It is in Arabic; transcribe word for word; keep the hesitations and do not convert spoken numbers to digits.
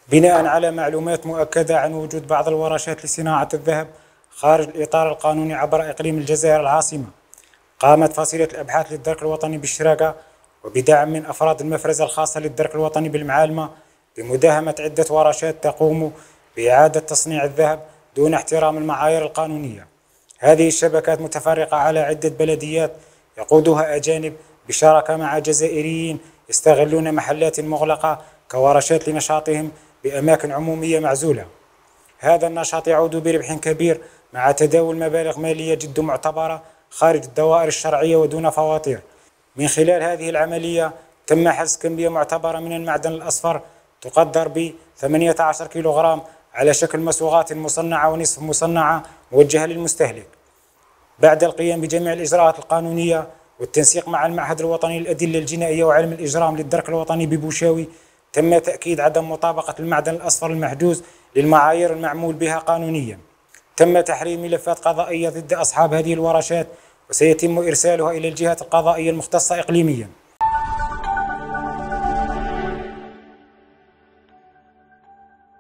بناء على معلومات مؤكدة عن وجود بعض الورشات لصناعة الذهب خارج الإطار القانوني عبر إقليم الجزائر العاصمة، قامت فصيلة الأبحاث للدرك الوطني بالشراكة وبدعم من أفراد المفرزة الخاصة للدرك الوطني بالمعالمة بمداهمة عدة ورشات تقوم بإعادة تصنيع الذهب دون احترام المعايير القانونية. هذه الشبكات متفرقة على عدة بلديات يقودها أجانب بشراكة مع جزائريين يستغلون محلات مغلقة كورشات لنشاطهم بأماكن عمومية معزولة. هذا النشاط يعود بربح كبير مع تداول مبالغ مالية جد معتبرة خارج الدوائر الشرعية ودون فواتير. من خلال هذه العملية تم حجز كمية معتبرة من المعدن الأصفر تقدر ب ثمانية عشر كيلوغرام على شكل مصوغات مصنعة ونصف مصنعة موجهة للمستهلك. بعد القيام بجميع الإجراءات القانونية والتنسيق مع المعهد الوطني للأدلة الجنائية وعلم الإجرام للدرك الوطني ببوشاوي، تم تأكيد عدم مطابقة المعدن الأصفر المحجوز للمعايير المعمول بها قانونيا. تم تحرير ملفات قضائية ضد أصحاب هذه الورشات وسيتم إرسالها إلى الجهات القضائية المختصة إقليميا.